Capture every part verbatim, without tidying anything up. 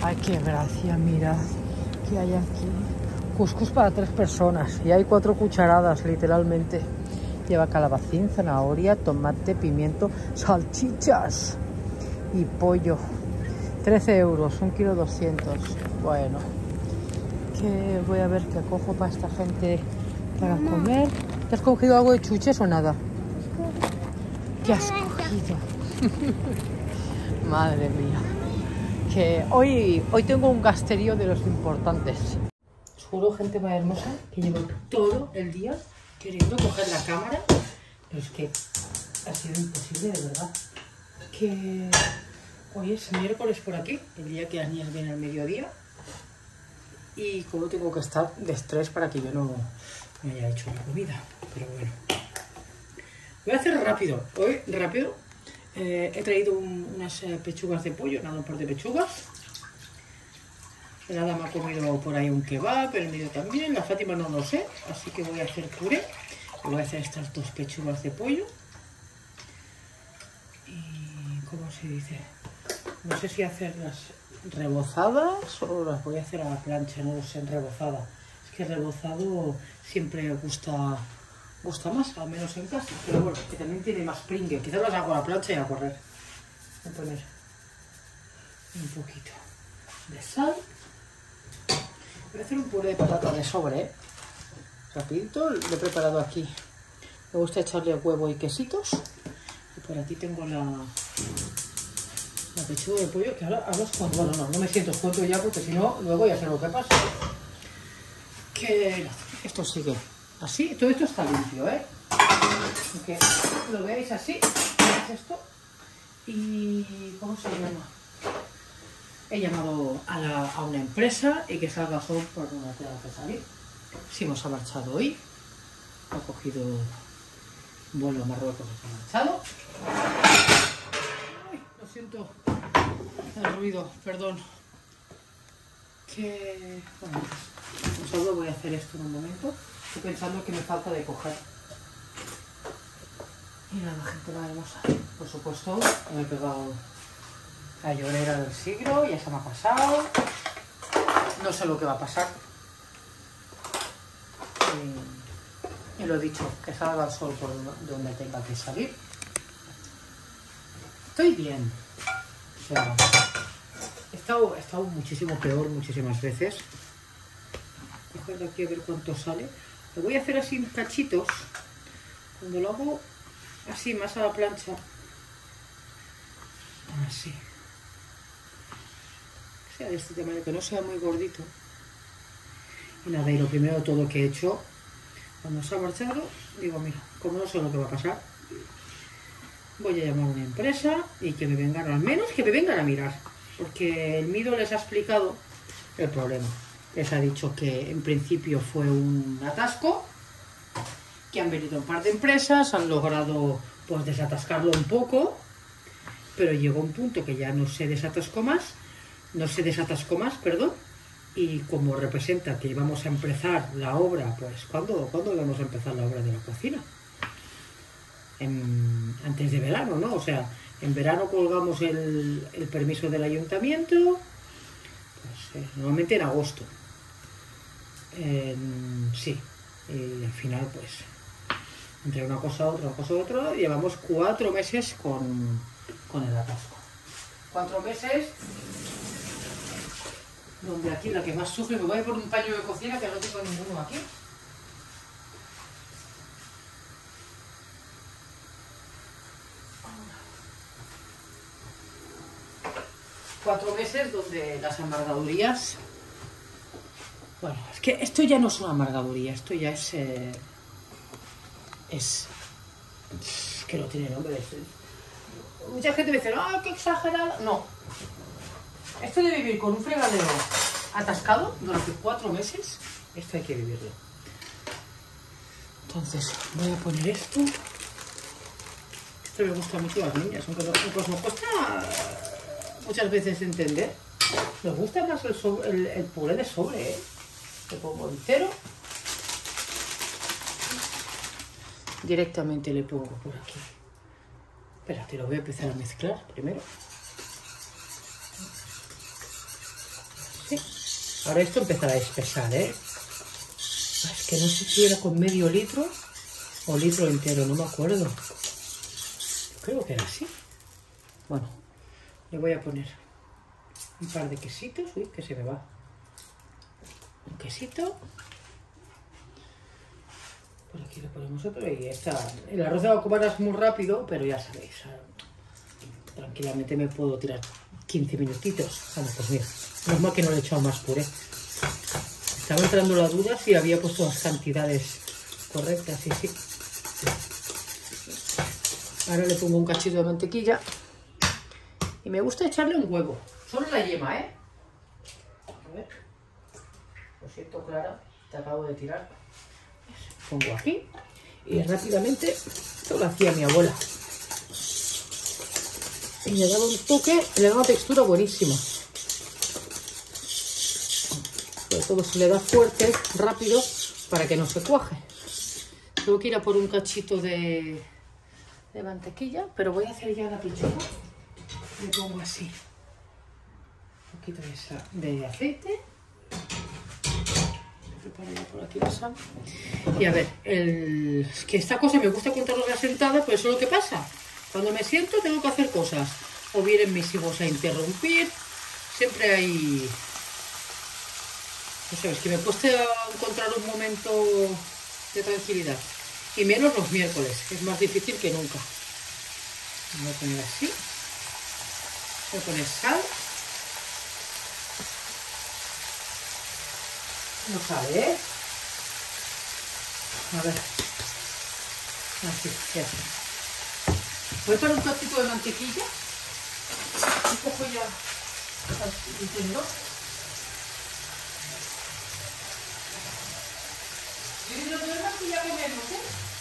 Ay, qué gracia, mirad que hay aquí. Cuscús para tres personas y hay cuatro cucharadas, literalmente. Lleva calabacín, zanahoria, tomate, pimiento, salchichas y pollo. trece euros, un kilo doscientos. Bueno, que voy a ver qué cojo para esta gente para comer. ¿Te has cogido algo de chuches o nada? ¿Qué has cogido? Madre mía. Que hoy, hoy tengo un gasterío de los importantes. Os juro, gente más hermosa, que llevo todo el día queriendo coger la cámara, pero es que ha sido imposible, de verdad. Que hoy es miércoles por aquí, el día que las niñas vienen al mediodía, y como tengo que estar de estrés para que yo no me haya hecho la comida. Pero bueno, voy a hacer rápido. Hoy rápido eh, he traído un, unas eh, pechugas de pollo, nada, un par de pechugas. La dama ha comido por ahí un kebab, el mío también, la Fátima no lo sé, así que voy a hacer puré. Voy a hacer estas dos pechugas de pollo. Y ¿cómo se dice? No sé si hacerlas rebozadas o las voy a hacer a la plancha, no lo sé, en rebozada. Es que rebozado siempre gusta, gusta más, al menos en casa. Pero bueno, que también tiene más pringue. Quizás las hago a la plancha y a correr. Voy a poner un poquito de sal. Voy a hacer un puré de patata de sobre, ¿eh? Rapidito, lo he preparado aquí. Me gusta echarle huevo y quesitos. Y por aquí tengo la, la pechuga de pollo, que ahora, ahora os cuento. Bueno, no, no me siento, os cuento ya, porque si no, luego ya sé lo que pasa. Que esto sigue así, todo esto está limpio, ¿eh? Aunque lo veáis así, es esto. Y ¿cómo se llama? He llamado a, la, a una empresa y que salga solo por donde tenga que salir. Si hemos marchado hoy, ha cogido vuelo a Marruecos, se ha marchado. Ay, lo siento, el ruido, perdón. Que bueno, pues solo voy a hacer esto en un momento. Estoy pensando que me falta de coger. Y nada, gente, la hermosa. Por supuesto, me he pegado la llorera del siglo, ya se me ha pasado. No sé lo que va a pasar. Y, y lo he dicho, que salga el sol por donde tenga que salir. Estoy bien. O sea, he estado, he estado muchísimo peor muchísimas veces. Coger de aquí a ver cuánto sale. Lo voy a hacer así en cachitos. Cuando lo hago así, más a la plancha. Así. De este tamaño, que no sea muy gordito. Y nada, y lo primero de todo que he hecho cuando se ha marchado, digo, mira, como no sé lo que va a pasar, voy a llamar a una empresa y que me vengan, al menos que me vengan a mirar, porque el Mido les ha explicado el problema. Les ha dicho que en principio fue un atasco, que han venido un par de empresas, han logrado pues desatascarlo un poco, pero llegó un punto que ya no se desatascó más. No se desatascó más, perdón, y como representa que vamos a empezar la obra, pues ¿cuándo, ¿cuándo vamos a empezar la obra de la cocina? En, antes de verano, ¿no? O sea, en verano colgamos el, el permiso del ayuntamiento, pues eh, normalmente en agosto. En, sí, y al final, pues, entre una cosa a otra, una cosa a otra, llevamos cuatro meses con, con el atasco. Cuatro meses... donde aquí la que más sufre, me voy a poner un paño de cocina que no tengo ninguno aquí. Cuatro meses donde las amargadurías... Bueno, es que esto ya no es una amargaduría, esto ya es... Eh, es... es que no tiene nombre. Es, mucha gente me dice, ¡ah, qué exagerada! No. Esto de vivir con un fregadero atascado durante cuatro meses, esto hay que vivirlo. Entonces, voy a poner esto. Esto le gusta mucho a las niñas, aunque nos cuesta muchas veces entender. Nos gusta más el, sobre, el, el puré de sobre, ¿eh? Le pongo entero. Directamente le pongo por aquí. Espérate, lo voy a empezar a mezclar primero. Ahora esto empezará a espesar, ¿eh? Es que no sé si era con medio litro o litro entero, no me acuerdo. Creo que era así. Bueno, le voy a poner un par de quesitos. Uy, que se me va. Un quesito. Por aquí le ponemos otro y está. El arroz de vacuumara es muy rápido, pero ya sabéis, tranquilamente me puedo tirar quince minutitos. Bueno, pues mira, normal que no le he echado más puré. Estaba entrando la duda si había puesto las cantidades correctas, sí, sí. Ahora le pongo un cachito de mantequilla y me gusta echarle un huevo, solo la yema, ¿eh? A ver, lo siento, Clara, te acabo de tirar. Pongo aquí y rápidamente esto lo hacía mi abuela y le daba un toque, le daba una textura buenísima. Sobre todo se le da fuerte, rápido, para que no se cuaje. Tengo que ir a por un cachito de, de mantequilla, pero voy a hacer ya la pechuga. Le pongo así un poquito de, esa, de aceite. Por aquí la sal. Y a ver, el... es que esta cosa me gusta contarlo de la sentada, pero eso es lo que pasa. Cuando me siento tengo que hacer cosas. O vienen mis hijos a interrumpir. Siempre hay... No sé, es que me cuesta encontrar un momento de tranquilidad. Y menos los miércoles, es más difícil que nunca. Voy a poner así. Voy a poner sal. No sale, ¿eh? A ver. Así, ya está. Voy a poner un cachito de mantequilla. Un poco ya el tenedor. Y lo demás que ya comemos, ¿eh?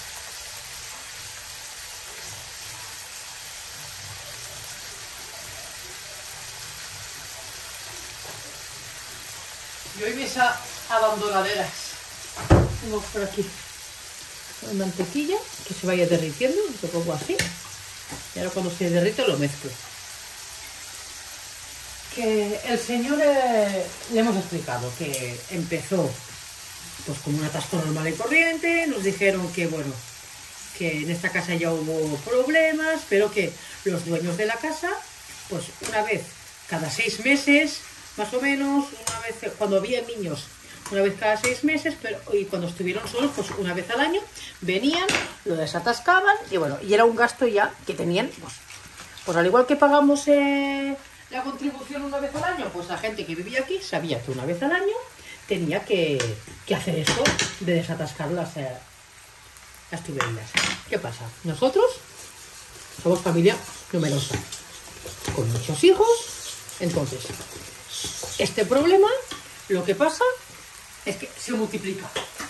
Y hoy mesa abandonaderas. Tengo por aquí la mantequilla que se vaya derritiendo, lo pongo así. Y ahora cuando se derrita lo mezclo. Que el señor eh, le hemos explicado que empezó pues como un atasco normal y corriente. Nos dijeron que bueno, que en esta casa ya hubo problemas, pero que los dueños de la casa, pues una vez cada seis meses más o menos, una vez cuando había niños, una vez cada seis meses, pero y cuando estuvieron solos, pues una vez al año, venían, lo desatascaban y bueno, y era un gasto ya que tenían, pues, pues al igual que pagamos eh, la contribución una vez al año, pues la gente que vivía aquí sabía que una vez al año tenía que, que hacer eso de desatascar las, eh, las tuberías. ¿Qué pasa? Nosotros somos familia numerosa, con muchos hijos, entonces este problema, lo que pasa es que se multiplica.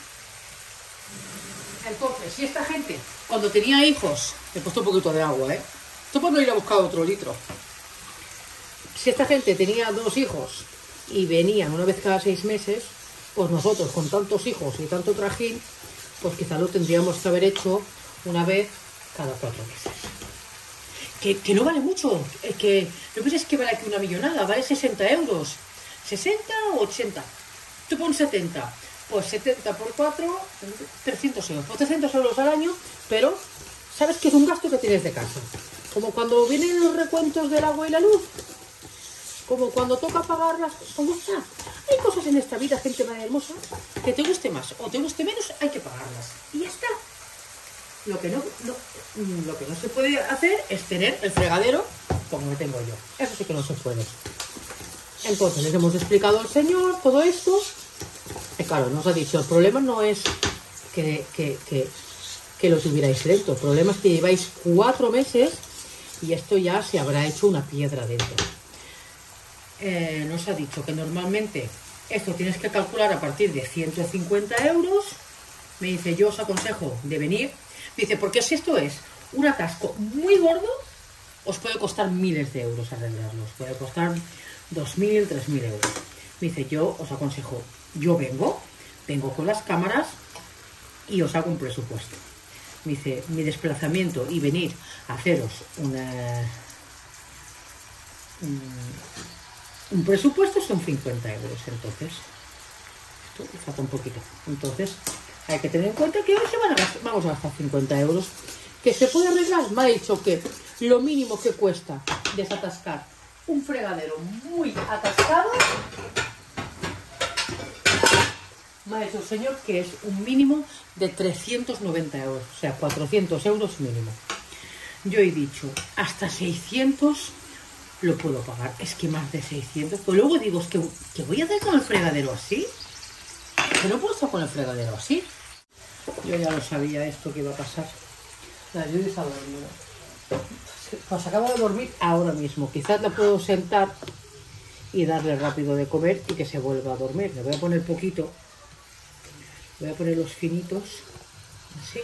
Entonces, si esta gente, cuando tenía hijos, he puesto un poquito de agua, ¿eh? Esto por no ir a buscar otro litro. Si esta gente tenía dos hijos y venían una vez cada seis meses, pues nosotros con tantos hijos y tanto trajín, pues quizá lo tendríamos que haber hecho una vez cada cuatro meses. Que, que no vale mucho, que no pienses que vale aquí una millonada, vale sesenta euros. ¿sesenta o ochenta? Tú pon setenta. Pues setenta por cuatro, trescientos euros. Pues trescientos euros al año, pero sabes que es un gasto que tienes de casa. Como cuando vienen los recuentos del agua y la luz. Como cuando toca pagarlas. Como está. Hay cosas en esta vida, gente más hermosa, que te guste más o te guste menos, hay que pagarlas. Y ya está. Lo que no, no, lo que no se puede hacer es tener el fregadero como lo tengo yo. Eso sí que no se puede. Entonces les hemos explicado al señor todo esto. Y claro, nos ha dicho, el problema no es que, que, que, que lo tuvierais lento. El problema es que lleváis cuatro meses y esto ya se habrá hecho una piedra dentro. Eh, nos ha dicho que normalmente esto tienes que calcular a partir de ciento cincuenta euros. Me dice, yo os aconsejo de venir. Dice, porque si esto es un atasco muy gordo, os puede costar miles de euros arreglarlo. Os puede costar dos mil, tres mil euros. Me dice, yo os aconsejo, yo vengo, vengo con las cámaras y os hago un presupuesto. Me dice, mi desplazamiento y venir a haceros una, un, un presupuesto son cincuenta euros, entonces esto me falta un poquito, entonces hay que tener en cuenta que hoy se van a gastar, vamos a gastar cincuenta euros, que se puede arreglar. Me ha dicho que lo mínimo que cuesta desatascar un fregadero muy atascado, me ha dicho el señor que es un mínimo de trescientos noventa euros, o sea, cuatrocientos euros mínimo. Yo he dicho, hasta seiscientos lo puedo pagar. Es que más de seiscientos, pues luego digo, es que, ¿qué voy a hacer con el fregadero así? Que no puedo estar con el fregadero así. Yo ya lo sabía esto que iba a pasar. La Judy está dormida. Pues acaba de dormir ahora mismo. Quizás la puedo sentar y darle rápido de comer y que se vuelva a dormir. Le voy a poner poquito. Voy a poner los finitos. Así.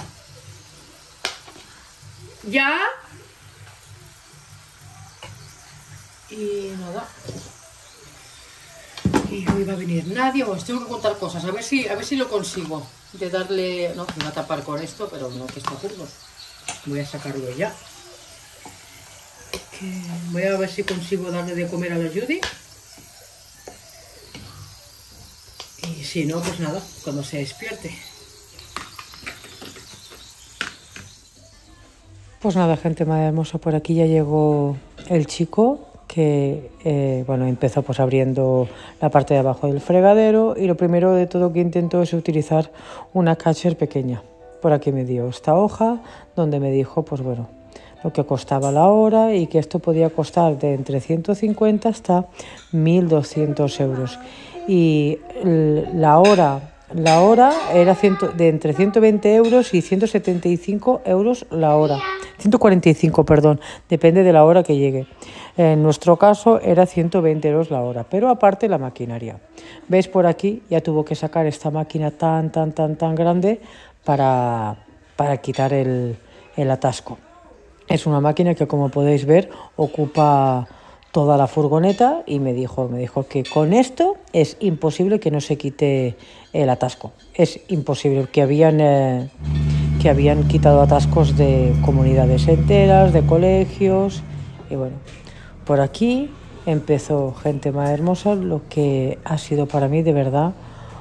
¿Ya? Y nada. Y hoy va a venir nadie. Os tengo que contar cosas. A ver si, a ver si lo consigo. De darle... No, me va a tapar con esto, pero no que está curvo. Voy a sacarlo ya. Que voy a ver si consigo darle de comer a la Judy. Y si no, pues nada, cuando se despierte. Pues nada, gente más hermosa, por aquí ya llegó el chico que, eh, bueno, empezó pues abriendo la parte de abajo del fregadero y lo primero de todo que intentó es utilizar una catcher pequeña. Por aquí me dio esta hoja donde me dijo, pues bueno, lo que costaba la hora y que esto podía costar de entre ciento cincuenta hasta mil doscientos euros. Y la hora... La hora era de entre ciento veinte euros y ciento setenta y cinco euros la hora. ciento cuarenta y cinco, perdón, depende de la hora que llegue. En nuestro caso era ciento veinte euros la hora, pero aparte la maquinaria. ¿Veis por aquí? Ya tuvo que sacar esta máquina tan, tan, tan, tan grande para, para quitar el, el atasco. Es una máquina que, como podéis ver, ocupa toda la furgoneta y me dijo, me dijo que con esto es imposible que no se quite el atasco. Es imposible, que habían, eh, que habían quitado atascos de comunidades enteras, de colegios. Y bueno, por aquí empezó, gente más hermosa, lo que ha sido para mí de verdad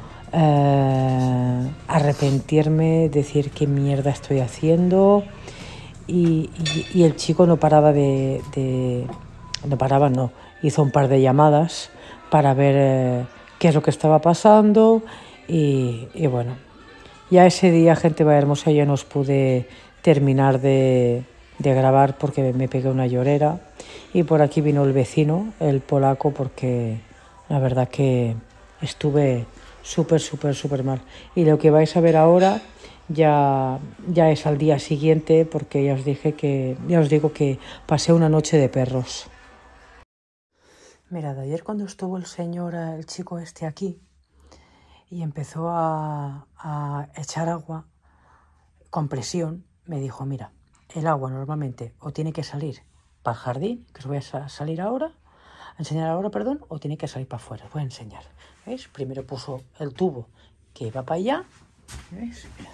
eh, arrepentirme, decir qué mierda estoy haciendo. Y, y, y el chico no paraba de... de No paraba, no. Hizo un par de llamadas para ver eh, qué es lo que estaba pasando y, y bueno, ya ese día, gente va hermosa, yo no os pude terminar de, de grabar porque me pegué una llorera y por aquí vino el vecino, el polaco, porque la verdad que estuve súper, súper, súper mal. Y lo que vais a ver ahora ya, ya es al día siguiente porque ya os dije que, ya os digo que pasé una noche de perros. Mirad, ayer cuando estuvo el señor, el chico este aquí, y empezó a, a echar agua con presión, me dijo, mira, el agua normalmente o tiene que salir para el jardín, que os voy a salir ahora, a enseñar ahora, perdón, o tiene que salir para afuera, os voy a enseñar. ¿Veis? Primero puso el tubo que iba para allá, ¿veis? Mirad.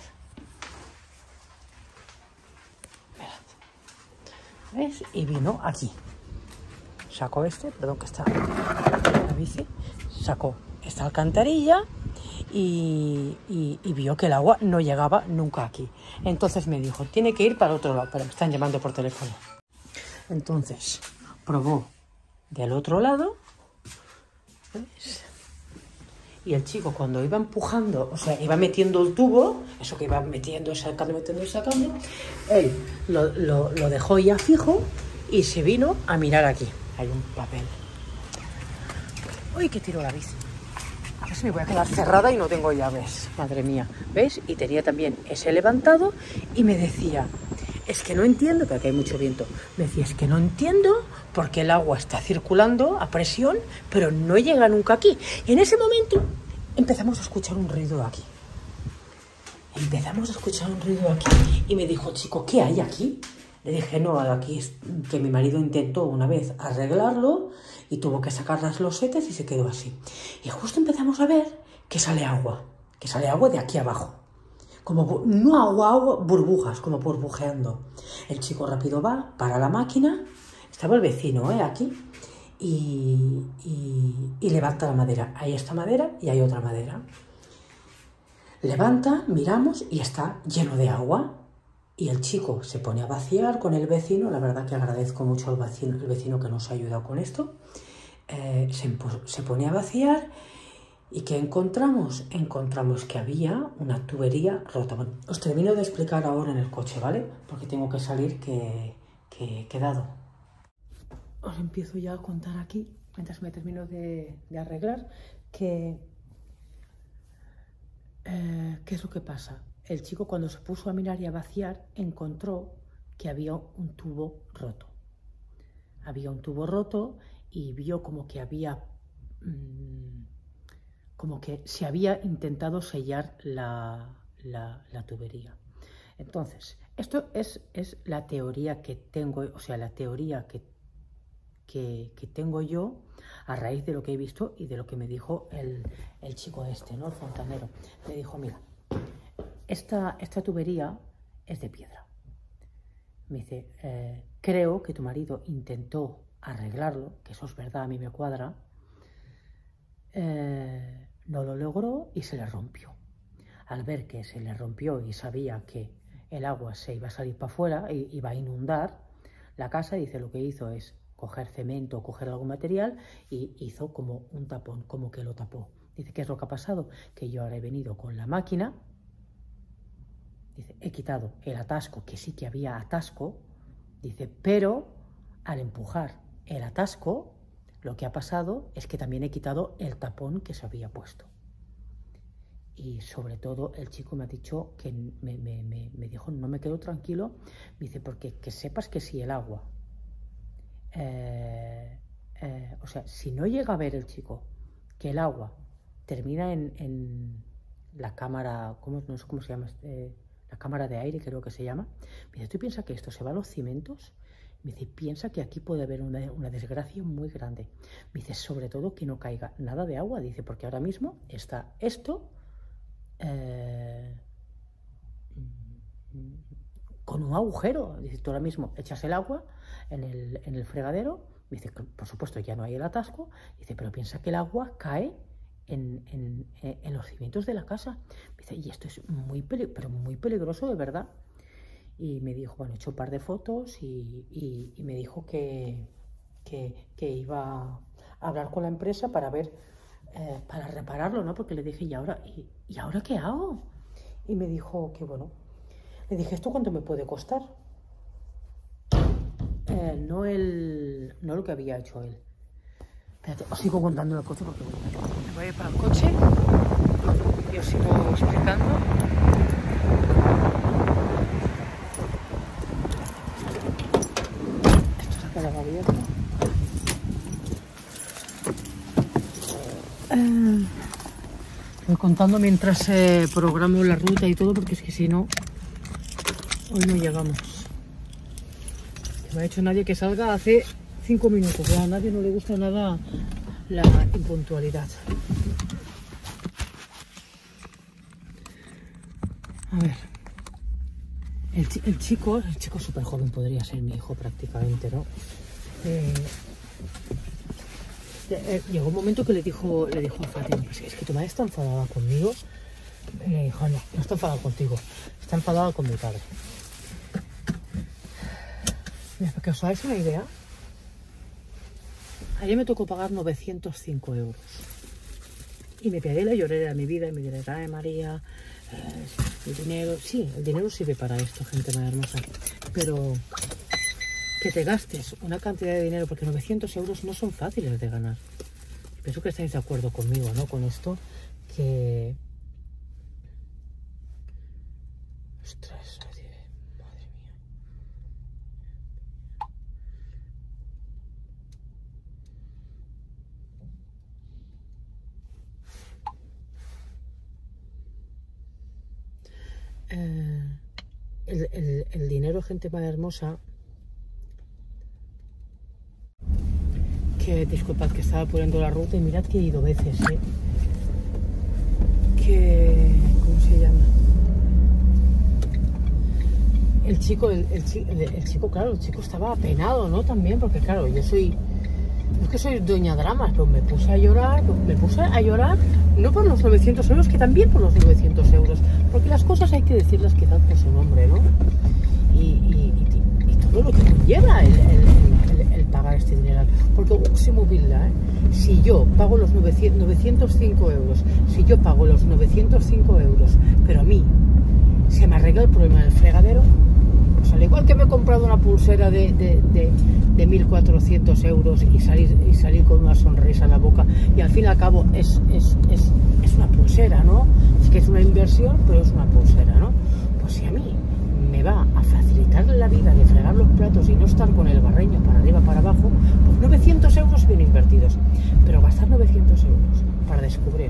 Mirad. ¿Veis? Y vino aquí. Sacó este, perdón que está la bici, sacó esta alcantarilla y, y, y vio que el agua no llegaba nunca aquí. Entonces me dijo, tiene que ir para otro lado, pero me están llamando por teléfono. Entonces probó del otro lado, ¿ves? Y el chico cuando iba empujando, o sea, iba metiendo el tubo, eso que iba metiendo, sacando, metiendo y sacando, él lo, lo, lo dejó ya fijo y se vino a mirar aquí. Hay un papel. Uy, que tiro la bici. A ver si me voy a quedar cerrada y no tengo llaves. Madre mía. ¿Veis? Y tenía también ese levantado y me decía, es que no entiendo, pero aquí hay mucho viento. Me decía, es que no entiendo por qué el agua está circulando a presión, pero no llega nunca aquí. Y en ese momento empezamos a escuchar un ruido aquí. Empezamos a escuchar un ruido aquí y me dijo, chico, ¿qué hay aquí? Le dije, no, aquí es que mi marido intentó una vez arreglarlo y tuvo que sacar las losetas y se quedó así. Y justo empezamos a ver que sale agua, que sale agua de aquí abajo. Como, no agua, agua, burbujas, como burbujeando. El chico rápido va para la máquina, estaba el vecino, ¿eh? Aquí, y, y, y levanta la madera. Hay esta madera y hay otra madera. Levanta, miramos y está lleno de agua. Y el chico se pone a vaciar con el vecino. La verdad que agradezco mucho al vecino, el vecino que nos ha ayudado con esto. Eh, se, se pone a vaciar. ¿Y qué encontramos? Encontramos que había una tubería rota. Bueno, os termino de explicar ahora en el coche, ¿vale? Porque tengo que salir, que, que he quedado. Os empiezo ya a contar aquí, mientras me termino de, de arreglar, que... Eh, ¿qué es lo que pasa? El chico, cuando se puso a mirar y a vaciar, encontró que había un tubo roto. Había un tubo roto y vio como que había... Mmm, como que se había intentado sellar la, la, la tubería. Entonces, esto es, es la teoría que tengo, o sea, la teoría que, que, que tengo yo a raíz de lo que he visto y de lo que me dijo el, el chico este, ¿no? El fontanero. Me dijo, mira, esta, esta tubería es de piedra. Me dice, eh, creo que tu marido intentó arreglarlo, que eso es verdad, a mí me cuadra. Eh, no lo logró y se le rompió. Al ver que se le rompió y sabía que el agua se iba a salir para afuera y iba a inundar la casa, dice, lo que hizo es coger cemento o coger algún material y hizo como un tapón, como que lo tapó. Dice, ¿qué es lo que ha pasado? Que yo ahora he venido con la máquina, dice, he quitado el atasco, que sí que había atasco, dice, pero al empujar el atasco, lo que ha pasado es que también he quitado el tapón que se había puesto. Y sobre todo el chico me ha dicho que me, me, me, me dijo, no me quedo tranquilo, me dice, porque que sepas que si el agua, eh, eh, o sea, si no llega a ver el chico que el agua termina en, en la cámara, ¿cómo, no sé cómo se llama? Eh, la cámara de aire, creo que se llama. Me dice, ¿tú piensas que esto se va a los cimientos? Me dice, piensa que aquí puede haber una, una desgracia muy grande. Me dice, sobre todo que no caiga nada de agua. Dice, porque ahora mismo está esto eh, con un agujero. Dice, tú ahora mismo echas el agua en el, en el fregadero. Me dice, por supuesto ya no hay el atasco. Dice, pero piensa que el agua cae en, en, en los cimientos de la casa. Me dice, y esto es muy, pero muy peligroso, de verdad. Y me dijo, bueno, he hecho un par de fotos y, y, y me dijo que, que, que iba a hablar con la empresa para ver, eh, para repararlo, ¿no? Porque le dije, ¿y ahora, y, ¿y ahora qué hago? Y me dijo que, bueno, le dije, ¿esto cuánto me puede costar? Eh, no, el, no lo que había hecho él. Espérate, os sigo contando el coche porque me voy a ir para el coche y os sigo explicando. Abierto. Eh, voy contando mientras eh, programo la ruta y todo, porque es que si no, hoy no llegamos. Que me ha dicho nadie que salga hace cinco minutos. A nadie no le gusta nada la impuntualidad. A ver. El, ch el chico, el chico súper joven, podría ser mi hijo prácticamente, ¿no? Eh, eh, llegó un momento que le dijo, le dijo a Fátima, pues es que tu madre está enfadada conmigo. Y le dijo, no, no está enfadada contigo, está enfadada con mi padre. Mira, para que os hagáis una idea, ayer me tocó pagar novecientos cinco euros. Y me pegué la llorera de mi vida y me diré, ay María, eh, el dinero, sí, el dinero sirve para esto, gente más hermosa, pero que te gastes una cantidad de dinero, porque novecientos euros no son fáciles de ganar. Pienso que estáis de acuerdo conmigo, ¿no? Con esto, que... Ostras, madre mía. Eh, el, el, el dinero, gente más hermosa, que disculpad que estaba poniendo la ruta y mirad que he ido veces, ¿eh? Que... ¿cómo se llama? El chico, el, el, el, el chico, claro, el chico estaba apenado, ¿no? También, porque claro, yo soy... es que soy doña dramas, pero me puse a llorar, me puse a llorar, no por los novecientos euros, que también por los novecientos euros, porque las cosas hay que decirlas quizás por su nombre, ¿no? Y, y, y, y todo lo que conlleva el, el, el, el pagar este dinero. Porque, ¿eh? Si yo pago los novecientos cinco euros, si yo pago los novecientos cinco euros, pero a mí se me arregla el problema del fregadero, pues al igual que me he comprado una pulsera de, de, de, de mil cuatrocientos euros y salir, y salir con una sonrisa en la boca, y al fin y al cabo es, es, es, es una pulsera, ¿no? Es que es una inversión, pero es una pulsera, ¿no? Pues si a mí me va a facilitar la vida de fregar los platos y no estar con el barreño para arriba para abajo, pues novecientos euros bien invertidos. Pero gastar novecientos euros para descubrir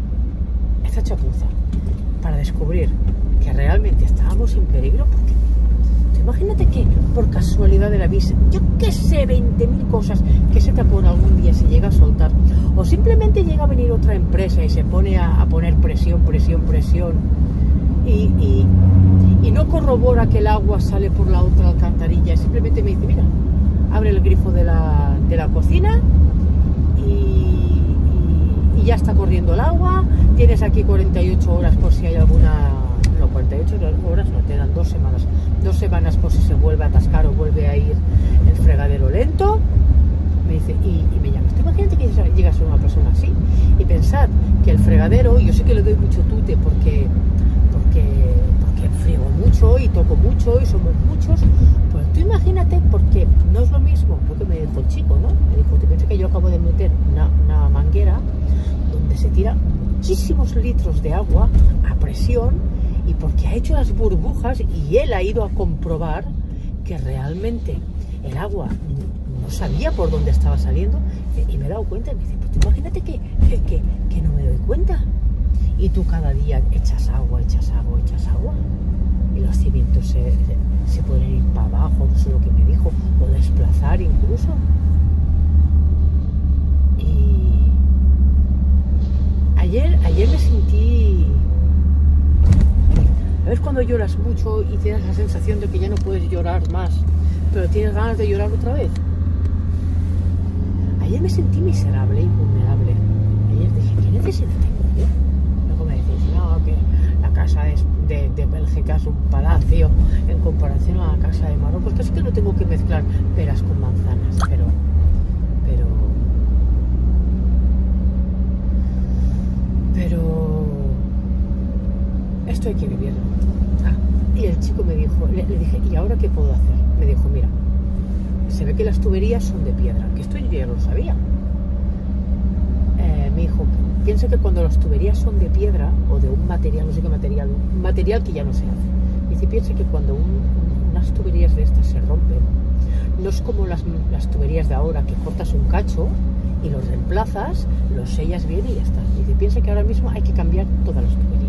esta chapuza, para descubrir que realmente estábamos en peligro, porque imagínate que por casualidad de la vida, yo que sé, veinte mil cosas que se te pone algún día, se llega a soltar, o simplemente llega a venir otra empresa y se pone a, a poner presión, presión, presión, y, y, y no corrobora que el agua sale por la otra alcantarilla, simplemente me dice, mira, abre el grifo de la, de la cocina y, y, y ya está corriendo el agua, tienes aquí cuarenta y ocho horas por si hay alguna... No, cuarenta y ocho horas no, te dan dos semanas. Dos semanas por si se vuelve a atascar o vuelve a ir el fregadero lento. Me dice, y, y me llamas. Imagínate que llega a ser una persona así. Y pensad que el fregadero, yo sé que le doy mucho tute porque, porque, porque friego mucho y toco mucho y somos muchos. Pero tú imagínate, porque no es lo mismo, porque me dijo el chico, ¿no? Me dijo, te piensas que yo acabo de meter una, una manguera donde se tira muchísimos litros de agua a presión, y porque ha hecho las burbujas y él ha ido a comprobar que realmente el agua no sabía por dónde estaba saliendo, y me he dado cuenta y me dice, pues imagínate que, que, que, que no me doy cuenta, y tú cada día echas agua, echas agua, echas agua y los cimientos se, se pueden ir para abajo, no sé lo que me dijo, o desplazar incluso. Y ayer, ayer me sentí... ¿Ves cuando lloras mucho y tienes la sensación de que ya no puedes llorar más, pero tienes ganas de llorar otra vez? Ayer me sentí miserable y vulnerable. Ayer dije, ¿qué necesidad tengo yo? Luego me decís, no, que la casa es de, de Bélgica es un palacio en comparación a la casa de Marruecos, que es que no tengo que mezclar peras con manzanas, pero... pero... pero... esto hay que vivirlo. Ah, y el chico me dijo, le, le dije, ¿y ahora qué puedo hacer? Me dijo, mira, se ve que las tuberías son de piedra, que esto yo ya lo sabía. Eh, me dijo, piensa que cuando las tuberías son de piedra, o de un material, no sé qué material, un material que ya no se hace. Dice, piensa que cuando un, unas tuberías de estas se rompen, no es como las, las tuberías de ahora, que cortas un cacho y los reemplazas, los sellas bien y ya está. Dice, piensa que ahora mismo hay que cambiar todas las tuberías.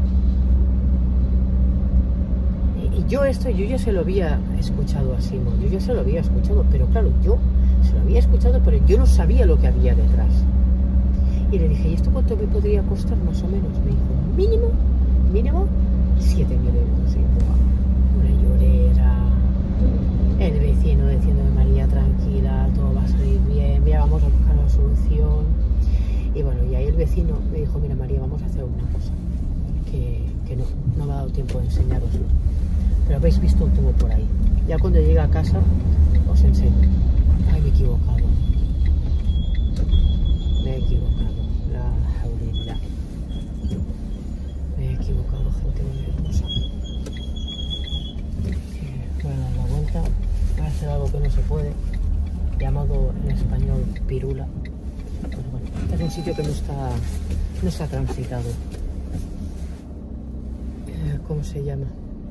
Y yo esto, yo ya se lo había escuchado así, ¿no? Yo ya se lo había escuchado, pero claro, yo se lo había escuchado, pero yo no sabía lo que había detrás. Y le dije, ¿y esto cuánto me podría costar más o menos? Me dijo, mínimo, mínimo, siete mil euros. Y yo, una llorera, el vecino diciéndome, María, tranquila, todo va a salir bien, ya vamos a buscar una solución. Y bueno, y ahí el vecino me dijo, mira, María, vamos a hacer una cosa, que, que no, no me ha dado tiempo de enseñaroslo. Pero habéis visto un tubo por ahí. Ya cuando llegue a casa os enseño. Ay, me he equivocado. Me he equivocado. La jaulilla. Me he equivocado, gente muy hermosa. Voy a dar la vuelta. Voy a hacer algo que no se puede. Llamado en español pirula. Pero bueno, este es un sitio que no está, no está transitado. ¿Cómo se llama?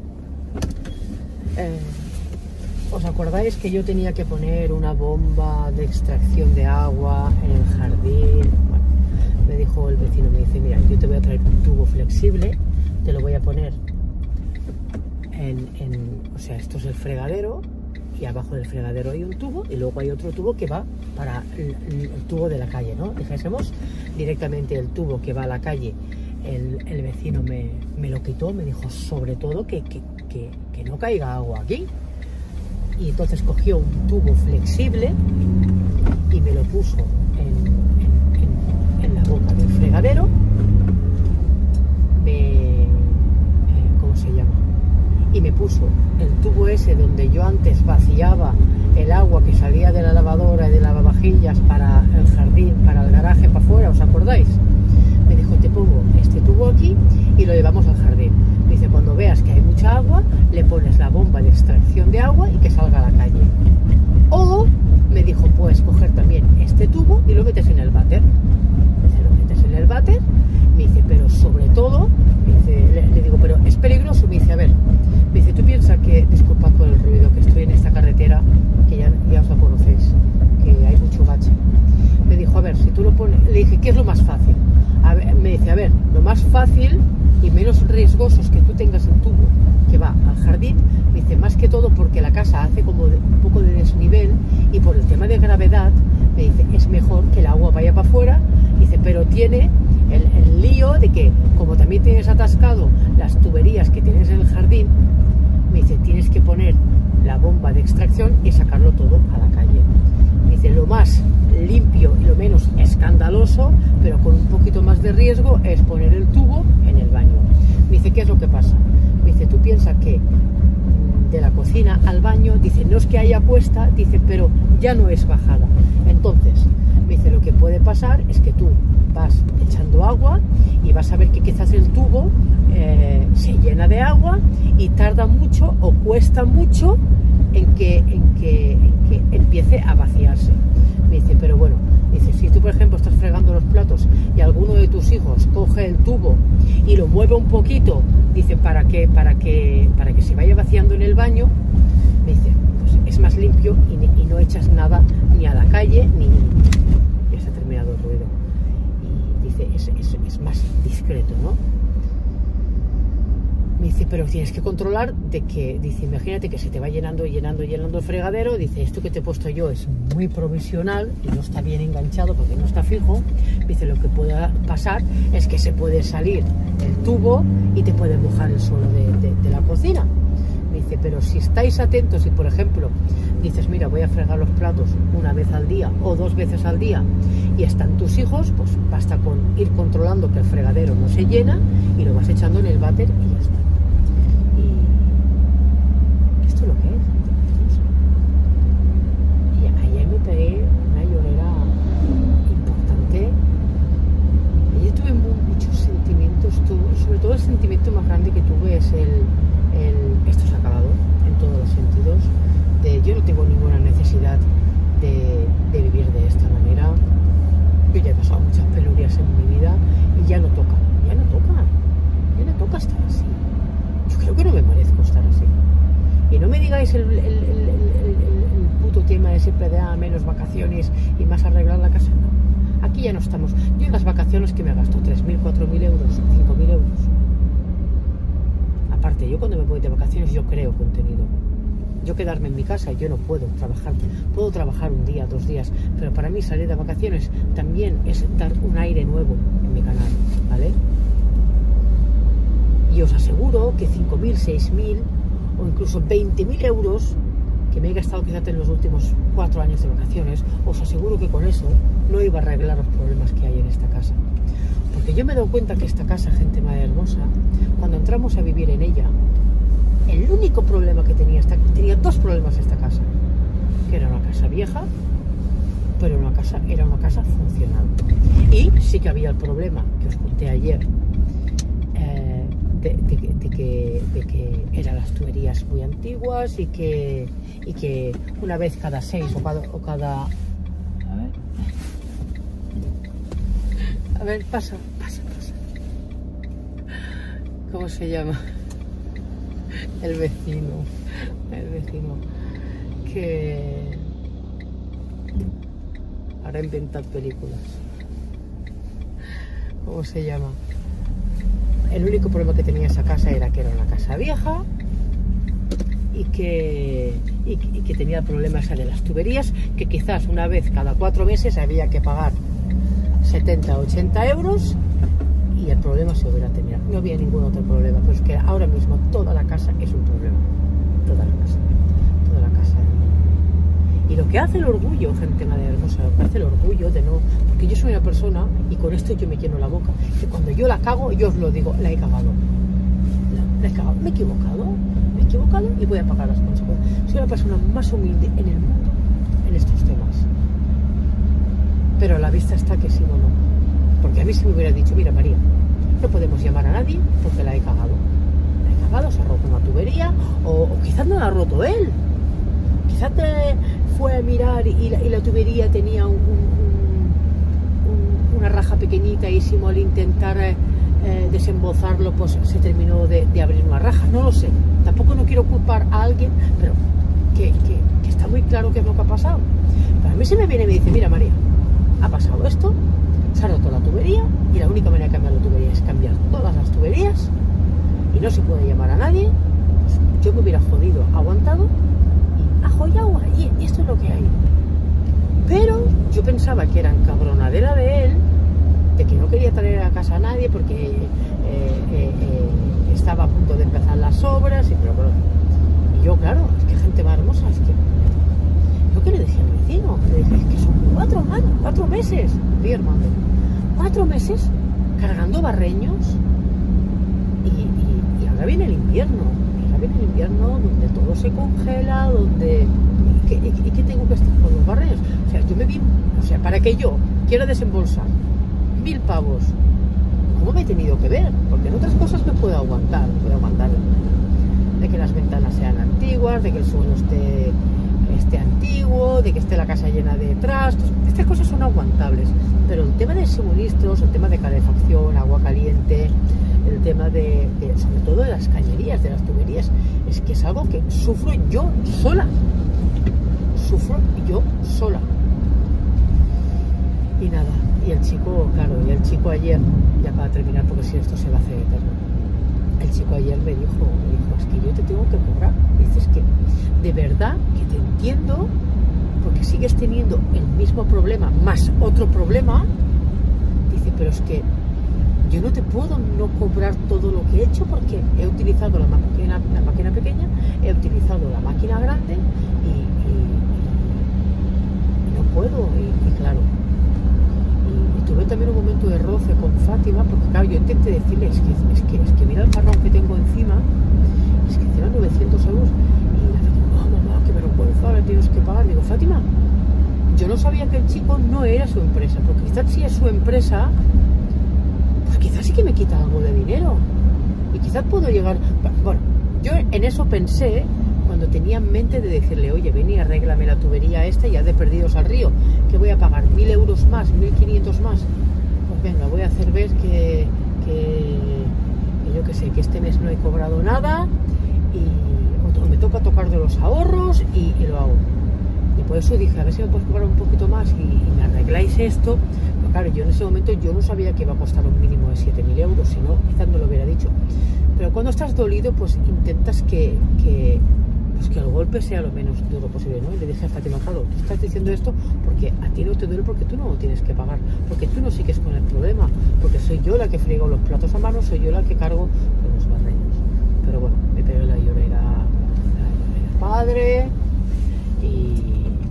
Eh, ¿Os acordáis que yo tenía que poner una bomba de extracción de agua en el jardín? Bueno, me dijo el vecino, me dice, mira, yo te voy a traer un tubo flexible, te lo voy a poner en, en o sea, esto es el fregadero, y abajo del fregadero hay un tubo, y luego hay otro tubo que va para el, el tubo de la calle, ¿no? Dijésemos directamente el tubo que va a la calle. El, el vecino me, me lo quitó, me dijo sobre todo que, que, que, que no caiga agua aquí. Y entonces cogió un tubo flexible y me lo puso en, en, en, en la boca del fregadero. Me, eh, ¿cómo se llama? Y me puso el tubo ese donde yo antes vaciaba el agua que salía de la lavadora y de lavavajillas para el jardín, para el garaje, para afuera, ¿os acordáis? Me dijo, te pongo este tubo aquí y lo llevamos al jardín. Me dice, cuando veas que hay mucha agua, le pones la bomba de extracción de agua y que salga a la calle. O, me dijo, puedes coger también este tubo y lo metes en el váter. Me dice, lo metes en el váter. Me dice, pero sobre todo, me dice, le, le digo, pero es peligroso. Me dice, a ver, me dice, tú piensas que, disculpad por el ruido, que estoy en esta carretera, que ya, ya os la conocéis, que hay mucho bache. Me dijo, a ver, si tú lo pones, le dije, ¿qué es lo más fácil? A ver, me dice, a ver, lo más fácil y menos riesgoso es que tú tengas el tubo que va al jardín. Me dice, más que todo porque la casa hace como de, un poco de desnivel y por el tema de gravedad, me dice, es mejor que el agua vaya para afuera. Dice, pero tiene el, el lío de que como también tienes atascado las tuberías que tienes en el jardín, me dice, tienes que poner la bomba de extracción y sacarlo todo a la calle. Me dice, lo más limpio y lo menos escandaloso, pero con un poquito más de riesgo, es poner el tubo en el baño. Me dice, ¿qué es lo que pasa? Me dice, tú piensas que de la cocina al baño, dice, no es que haya cuesta, dice, pero ya no es bajada. Entonces, me dice, lo que puede pasar es que tú vas echando agua y vas a ver que quizás el tubo eh, se llena de agua y tarda mucho o cuesta mucho en que, en que, en que empiece a vaciarse. Me dice, pero bueno, dice, si tú por ejemplo estás fregando los platos y alguno de tus hijos coge el tubo y lo mueve un poquito, dice, para que, para que, para que se vaya vaciando en el baño, me dice, pues es más limpio y, y no echas nada ni a la calle ni... Ya se ha terminado el ruido. Y dice, es, es, es más discreto, ¿no? Me dice, pero tienes que controlar de que, dice, imagínate que se te va llenando, llenando, llenando el fregadero. Dice, esto que te he puesto yo es muy provisional y no está bien enganchado porque no está fijo. Dice, lo que pueda pasar es que se puede salir el tubo y te puede mojar el suelo de, de, de la cocina. Me dice, pero si estáis atentos y, por ejemplo, dices, mira, voy a fregar los platos una vez al día o dos veces al día y están tus hijos, pues basta con ir controlando que el fregadero no se llena y lo vas echando en el váter y ya está. Esto es lo que es. Y ayer me pegué una llorera importante. Ayer tuve muchos sentimientos, sobre todo el sentimiento más grande que tuve es el, el esto se ha acabado en todos los sentidos. De, yo no tengo ninguna necesidad de, de vivir de esta manera. Yo ya he pasado muchas penurias en mi vida y ya no toca, ya no toca, ya no toca estar así. Yo creo que no me merezco estar así. Y no me digáis el, el, el, el, el puto tema de siempre de ah, menos vacaciones y más arreglar la casa. No, aquí ya no estamos. Yo en las vacaciones que me gasto tres mil, cuatro mil euros, cinco mil euros. Aparte, yo cuando me voy de vacaciones yo creo contenido. Yo quedarme en mi casa, yo no puedo trabajar. Puedo trabajar un día, dos días, pero para mí salir de vacaciones también es dar un aire nuevo en mi canal, ¿vale? Y os aseguro que cinco mil, seis mil o incluso veinte mil euros que me he gastado quizás en los últimos cuatro años de vacaciones, os aseguro que con eso no iba a arreglar los problemas que hay en esta casa. Porque yo me he dado cuenta que esta casa, gente más hermosa, cuando entramos a vivir en ella, el único problema que tenía, esta, tenía dos problemas esta casa, que era una casa vieja, pero una casa, era una casa funcional. Y sí que había el problema que os conté ayer, eh, de, de, de, que, de que eran las tuberías muy antiguas y que, y que una vez cada seis o cada... O cada a ver, a ver, pasa, pasa, pasa. ¿Cómo se llama? El vecino, el vecino que ahora inventa películas. ¿Cómo se llama? El único problema que tenía esa casa era que era una casa vieja y que, y, y que tenía el problema ese de las tuberías, que quizás una vez cada cuatro meses había que pagar setenta, ochenta euros y el problema se hubiera terminado. No había ningún otro problema, pero es que ahora mismo toda la casa es un problema. Toda la casa. Toda la casa. Y lo que hace el orgullo, gente madre hermosa, lo que hace el orgullo de no... Porque yo soy una persona, y con esto yo me lleno la boca, que cuando yo la cago, yo os lo digo, la he cagado. La, la he cagado, me he equivocado, me he equivocado y voy a pagar las consecuencias. Soy la persona más humilde en el mundo en estos temas. Pero a la vista está que sí o no. Porque a mí si me hubiera dicho, mira María, no podemos llamar a nadie porque la he cagado. La he cagado, se ha roto una tubería, o, o quizás no la ha roto él. Quizás te fue a mirar y la, y la tubería tenía un, un, un, una raja pequeñita y Simo al intentar eh, eh, desembolsarlo pues se terminó de, de abrir una raja. No lo sé. Tampoco no quiero culpar a alguien, pero que, que, que está muy claro qué es lo que ha pasado. Pero a mí se me viene y me dice, mira María, ha pasado esto, se ha roto la tubería y la única manera de cambiar la tubería es cambiar todas las tuberías y no se puede llamar a nadie. Pues yo me hubiera jodido, aguantado y ajo y agua, y esto es lo que hay. Pero yo pensaba que era encabronadera de él, de que no quería traer a casa a nadie porque eh, eh, eh, estaba a punto de empezar las obras y, pero, pero, y yo claro, es que gente más hermosa, es que lo que le dije al vecino, le dije, es que son cuatro años, cuatro meses, mi hermano, cuatro meses cargando barreños y, y, y ahora viene el invierno, ahora viene el invierno donde todo se congela, donde, ¿y qué, y, y qué tengo que estar con los barreños? O sea, yo me vi, o sea, para que yo quiera desembolsar mil pavos, ¿cómo me he tenido que ver? Porque en otras cosas me puedo aguantar, puedo aguantar de que las ventanas sean antiguas, de que el suelo esté esté antiguo, de que esté la casa llena de trastos, estas cosas son aguantables, pero el tema de suministros, el tema de calefacción, agua caliente, el tema de, de sobre todo de las cañerías, de las tuberías, es que es algo que sufro yo sola, sufro yo sola. Y nada, y el chico, claro, y el chico ayer, ya para terminar, porque si esto se va a hacer eterno, el chico ayer me dijo, me dijo, es que yo te tengo que cobrar. Dices que de verdad que te entiendo, porque sigues teniendo el mismo problema más otro problema. Dice, pero es que yo no te puedo no cobrar todo lo que he hecho porque he utilizado la máquina, la máquina pequeña, he utilizado la máquina grande y, y, y no puedo. Y, y claro, y, y tuve también un momento de roce con Fátima, porque claro, yo intenté decirle, es que, es que, es que mira el jarrón que tengo encima, es que eran novecientos euros. Y la Fátima, no, mamá, qué vergüenza, ahora tienes que pagar. Digo, Fátima, yo no sabía que el chico no era su empresa, porque quizás si es su empresa, pues quizás sí que me quita algo de dinero. Y quizás puedo llegar... Bueno, yo en eso pensé cuando tenía en mente de decirle, oye, ven y arréglame la tubería esta y ya de perdidos al río, que voy a pagar mil euros más, mil quinientos más. Pues venga, voy a hacer ver que, que, que yo que sé, que este mes no he cobrado nada y o me toca tocar de los ahorros y, y lo hago. Y por eso dije, a ver si me puedes cobrar un poquito más y, y me arregláis esto. Pero claro, yo en ese momento yo no sabía que iba a costar un mínimo de siete mil euros, si no, quizás me lo hubiera dicho. Pero cuando estás dolido, pues intentas que, que, pues que el golpe sea lo menos duro posible, ¿no? Y le dije a Fátima, claro, tú estás diciendo esto porque a ti no te duele, porque tú no lo tienes que pagar, porque tú no sigues con el problema, porque soy yo la que friego los platos a mano, soy yo la que cargo con los barreños. Pero bueno, me pegué la llorera, la llorera padre y...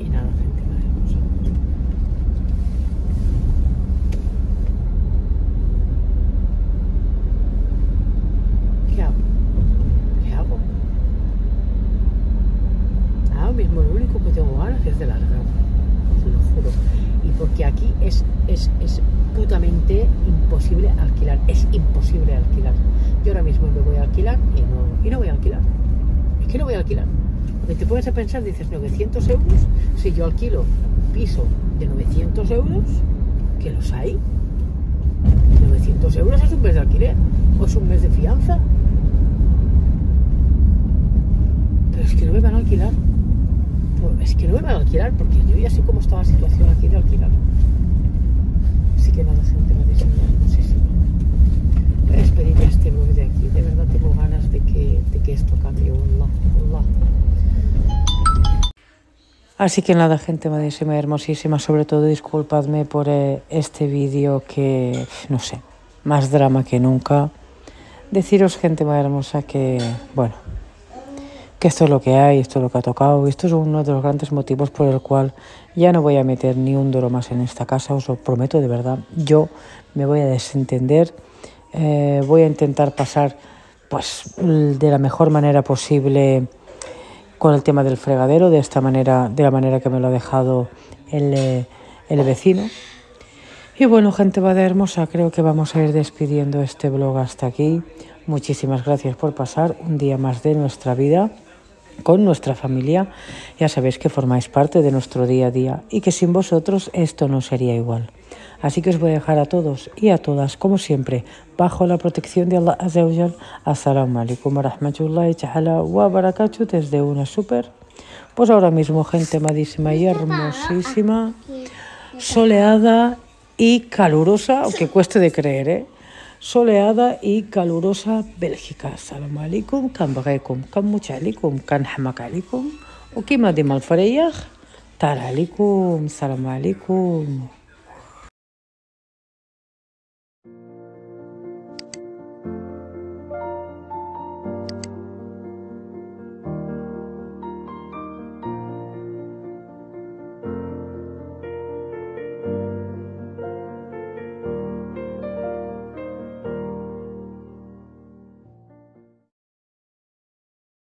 mismo lo único que tengo ganas es de largar, os lo juro, y porque aquí es, es, es putamente imposible alquilar, es imposible alquilar. Yo ahora mismo me voy a alquilar y no, y no voy a alquilar, es que no voy a alquilar, porque te pones a pensar, dices novecientos euros, si yo alquilo un piso de novecientos euros, que los hay, novecientos euros es un mes de alquiler, o es un mes de fianza, pero es que no me van a alquilar. Es que no me van a alquilar porque yo ya sé cómo está la situación aquí de alquilar. Así que nada, gente, me deseo muchísimo. Voy a despedir ya este blog de aquí. De verdad tengo ganas de que, de que esto cambie. Allah, Allah. Así que nada, gente madísima, hermosísima. Sobre todo disculpadme por eh, este vídeo que, no sé, más drama que nunca. Deciros, gente más hermosa, que, bueno, que esto es lo que hay, esto es lo que ha tocado. Y esto es uno de los grandes motivos por el cual ya no voy a meter ni un duro más en esta casa, os lo prometo de verdad. Yo me voy a desentender, eh, voy a intentar pasar pues de la mejor manera posible con el tema del fregadero, de esta manera, de la manera que me lo ha dejado el, eh, el vecino. Y bueno, gente vada hermosa, creo que vamos a ir despidiendo este vlog hasta aquí. Muchísimas gracias por pasar un día más de nuestra vida con nuestra familia. Ya sabéis que formáis parte de nuestro día a día y que sin vosotros esto no sería igual. Así que os voy a dejar a todos y a todas, como siempre, bajo la protección de Allah Azza wa Jal. Assalamu alaikum wa rahmatullahi ta'ala wa barakatuh, desde una súper. Pues ahora mismo, gente amadísima y hermosísima, soleada y calurosa, aunque cueste de creer, ¿eh? Soleada y calurosa Bélgica. Assalamu alaikum, kan bagaykum, kan mucha alaikum, kan hamak alaikum, o kima di mal fareyah, tara alaikum, assalamu alaikum.